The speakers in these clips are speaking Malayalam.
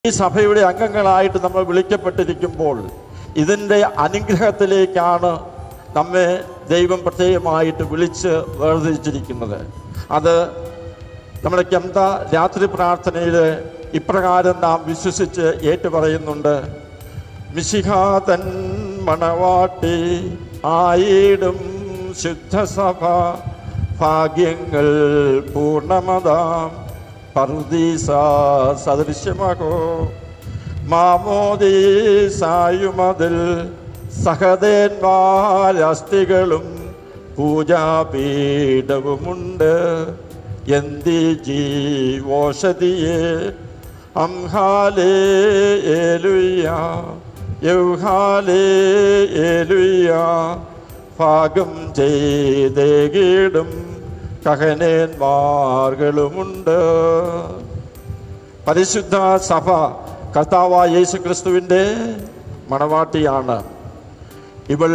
ഈ സഭയുടെ അംഗങ്ങളായിട്ട് നമ്മൾ വിളിക്കപ്പെട്ടിരിക്കുമ്പോൾ ഇതിൻ്റെ അനുഗ്രഹത്തിലേക്കാണ് നമ്മെ ദൈവം പ്രത്യേകമായിട്ട് വിളിച്ച് വേർതിരിച്ചിരിക്കുന്നത്. അത് നമ്മുടെ കെംത രാത്രി പ്രാർത്ഥനയിൽ ഇപ്രകാരം നാം വിശ്വസിച്ച് ഏറ്റുപറയുന്നുണ്ട്. മിശിഹാ തൻ മണവാട്ടി ആയിടും ശുദ്ധസഭ, ഭാഗ്യങ്ങൾ പൂർണ്ണമതാം പറുദീസ സദൃശ്യമകോ, മാമോദീസായുമതിൽ സഹദേന്മാരസ്ഥികളും പൂജാപീഠവുമുണ്ട്. എന്തി ജീവോഷധിയെ അംഹാലേ ഏലുയ്യ യൗഹാലേ ഏലുയ്യ, ഭാഗം ചെയ്തേകിടും കഹനേന്മാர்களுമുണ്ട്. പരിശുദ്ധ സഭ കർത്താവായ യേശു ക്രിസ്തുവിൻ്റെ മണവാട്ടിയാണ്. ഇവൾ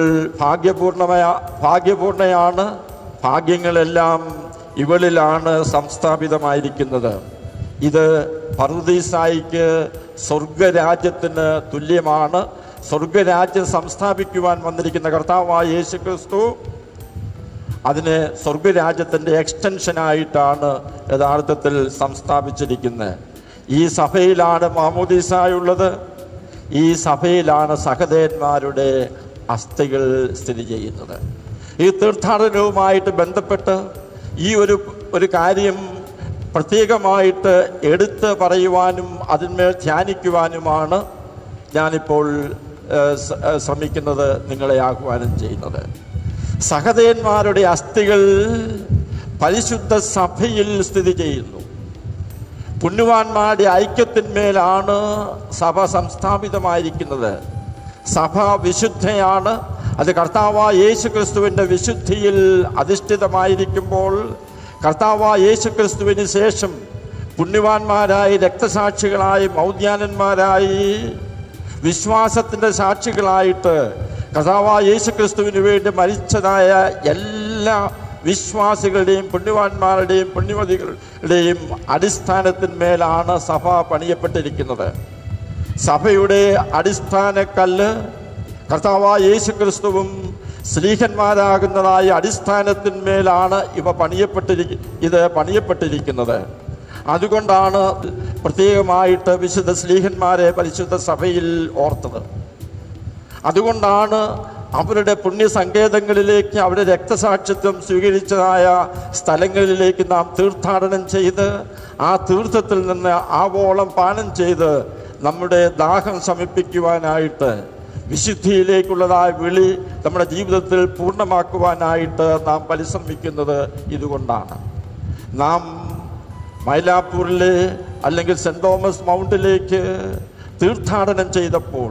ഭാഗ്യപൂർണയാണ്. ഭാഗ്യങ്ങളെല്ലാം ഇവളിലാണ് സംസ്ഥാപിതമായിരിക്കുന്നത്. ഇത് പറുദീസായിക്ക് സ്വർഗരാജ്യത്തിന് തുല്യമാണ്. സ്വർഗരാജ്യം സംസ്ഥാപിക്കുവാൻ വന്നിരിക്കുന്ന കർത്താവായ യേശു ക്രിസ്തു അതിനെ സ്വർഗരാജ്യത്തിൻ്റെ എക്സ്റ്റൻഷനായിട്ടാണ് യഥാർത്ഥത്തിൽ സംസ്ഥാപിച്ചിരിക്കുന്നത്. ഈ സഭയിലാണ് മാമോദീസായുള്ളത്. ഈ സഭയിലാണ് സഹദേന്മാരുടെ അസ്ഥികൾ സ്ഥിതി ചെയ്യുന്നത്. ഈ തീർത്ഥാടനവുമായിട്ട് ബന്ധപ്പെട്ട് ഈ ഒരു കാര്യം പ്രത്യേകമായിട്ട് എടുത്ത് പറയുവാനും അതിന്മേൽ ധ്യാനിക്കുവാനുമാണ് ഞാനിപ്പോൾ ശ്രമിക്കുന്നത്, നിങ്ങളെ ആഹ്വാനം ചെയ്യുന്നത്. സഹദേന്മാരുടെ അസ്ഥികൾ പരിശുദ്ധ സഭയിൽ സ്ഥിതി ചെയ്യുന്നു. പുണ്യവാന്മാരുടെ ഐക്യത്തിന്മേലാണ് സഭ സംസ്ഥാപിതമായിരിക്കുന്നത്. സഭ വിശുദ്ധയാണ്. അത് കർത്താവായ യേശു ക്രിസ്തുവിൻ്റെ വിശുദ്ധിയിൽ അധിഷ്ഠിതമായിരിക്കുമ്പോൾ കർത്താവായ യേശു ക്രിസ്തുവിന് ശേഷം പുണ്യവാന്മാരായി, രക്തസാക്ഷികളായി, മൗദ്യാനന്മാരായി, വിശ്വാസത്തിൻ്റെ സാക്ഷികളായിട്ട് കർത്താവായ യേശു ക്രിസ്തുവിന് വേണ്ടി മരിച്ചതായ എല്ലാ വിശ്വാസികളുടെയും പുണ്യവാന്മാരുടെയും പുണ്യവതികളുടെയും അടിസ്ഥാനത്തിന്മേലാണ് സഭ പണിയപ്പെട്ടിരിക്കുന്നത്. സഭയുടെ അടിസ്ഥാനക്കല്ല് കർത്താവായ യേശു ക്രിസ്തുവും ശ്ലീഹന്മാരാകുന്നതായ അടിസ്ഥാനത്തിന്മേലാണ് ഇത് പണിയപ്പെട്ടിരിക്കുന്നത്. അതുകൊണ്ടാണ് പ്രത്യേകമായിട്ട് വിശുദ്ധ ശ്ലീഹന്മാരെ പരിശുദ്ധ സഭയിൽ ഓർത്തത്. അതുകൊണ്ടാണ് അവരുടെ പുണ്യസങ്കേതങ്ങളിലേക്ക്, അവരുടെ രക്തസാക്ഷിത്വം സ്വീകരിച്ചതായ സ്ഥലങ്ങളിലേക്ക് നാം തീർത്ഥാടനം ചെയ്ത് ആ തീർത്ഥത്തിൽ നിന്ന് ആവോളം പാനം ചെയ്ത് നമ്മുടെ ദാഹം ശമിപ്പിക്കുവാനായിട്ട്, വിശുദ്ധിയിലേക്കുള്ളതായ വിളി നമ്മുടെ ജീവിതത്തിൽ പൂർണ്ണമാക്കുവാനായിട്ട് നാം പരിശ്രമിക്കുന്നത് ഇതുകൊണ്ടാണ്. നാം മൈലാപ്പൂരിലെ അല്ലെങ്കിൽ സെൻറ് തോമസ് മൗണ്ടിലേക്ക് തീർത്ഥാടനം ചെയ്തപ്പോൾ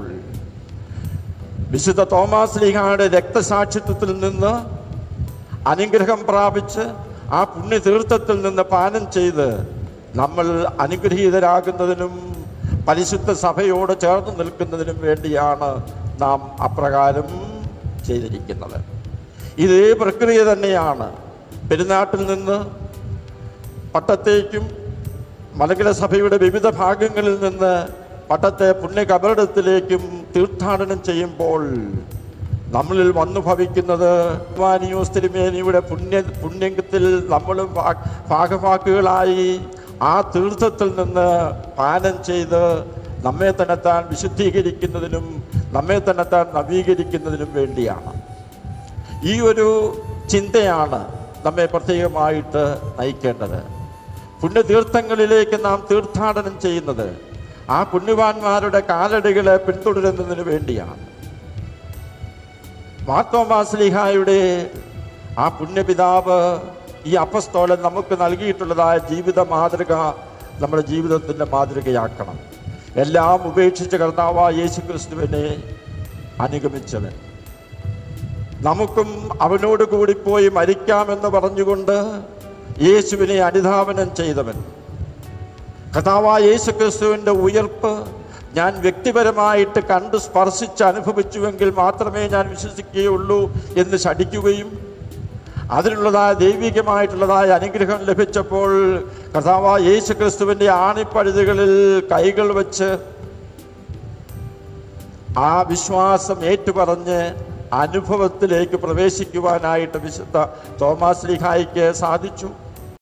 വിശുദ്ധ തോമാസ് ശ്ലീഹായുടെ രക്തസാക്ഷിത്വത്തിൽ നിന്ന് അനുഗ്രഹം പ്രാപിച്ച് ആ പുണ്യതീർത്ഥത്തിൽ നിന്ന് പാനം ചെയ്ത് നമ്മൾ അനുഗ്രഹീതരാകുന്നതിനും പരിശുദ്ധ സഭയോട് ചേർന്ന് നിൽക്കുന്നതിനും വേണ്ടിയാണ് നാം അപ്രകാരം ചെയ്തിരിക്കുന്നത്. ഇതേ പ്രക്രിയ തന്നെയാണ് പെരുന്നാട്ടിൽ നിന്ന് പട്ടത്തേക്കും മലങ്കര സഭയുടെ വിവിധ ഭാഗങ്ങളിൽ നിന്ന് പട്ടത്തെ പുണ്യകബറിടത്തിലേക്കും തീർത്ഥാടനം ചെയ്യുമ്പോൾ നമ്മളിൽ വന്നു ഭവിക്കുന്നത് വാനിയോസ് തിരുമേനിയുടെ പുണ്യത്തിൽ നമ്മളും ഭാഗവാക്കുകളായി ആ തീർത്ഥത്തിൽ നിന്ന് പാനം ചെയ്ത് നമ്മെ തന്നെത്താൻ വിശുദ്ധീകരിക്കുന്നതിനും നമ്മെ തന്നെത്താൻ നവീകരിക്കുന്നതിനും വേണ്ടിയാണ്. ഈ ഒരു ചിന്തയാണ് നമ്മെ പ്രത്യേകമായിട്ട് നയിക്കേണ്ടത്. പുണ്യതീർത്ഥങ്ങളിലേക്ക് നാം തീർത്ഥാടനം ചെയ്യുന്നത് ആ പുണ്യവാന്മാരുടെ കാലടികളെ പിന്തുടരുന്നതിന് വേണ്ടിയാണ്. മാർത്തോമാ ശ്ലീഹായുടെ ആ പുണ്യപിതാവ്, ഈ അപ്പസ്തോലൻ നമുക്ക് നൽകിയിട്ടുള്ളതായ ജീവിത മാതൃക നമ്മുടെ ജീവിതത്തിൻ്റെ മാതൃകയാക്കണം. എല്ലാം ഉപേക്ഷിച്ച് കർത്താവായ യേശു ക്രിസ്തുവിനെ അനുഗമിച്ചവൻ, നമുക്കും അവനോട് കൂടി പോയി മരിക്കാമെന്ന് പറഞ്ഞുകൊണ്ട് യേശുവിനെ അനുധാവനം ചെയ്തവൻ, കർത്താവായ യേശു ക്രിസ്തുവിൻ്റെ ഉയർപ്പ് ഞാൻ വ്യക്തിപരമായിട്ട് കണ്ട് സ്പർശിച്ച് അനുഭവിച്ചുവെങ്കിൽ മാത്രമേ ഞാൻ വിശ്വസിക്കുകയുള്ളൂ എന്ന് ശഠിക്കുകയും അതിനുള്ളതായ ദൈവികമായിട്ടുള്ളതായ അനുഗ്രഹം ലഭിച്ചപ്പോൾ കർത്താവായ യേശു ക്രിസ്തുവിൻ്റെ ആണിപ്പഴുതുകളിൽ കൈകൾ വെച്ച് ആ വിശ്വാസം ഏറ്റുപറഞ്ഞ് അനുഭവത്തിലേക്ക് പ്രവേശിക്കുവാനായിട്ട് വിശുദ്ധ തോമാ ശ്ലീഹായ്ക്ക് സാധിച്ചു.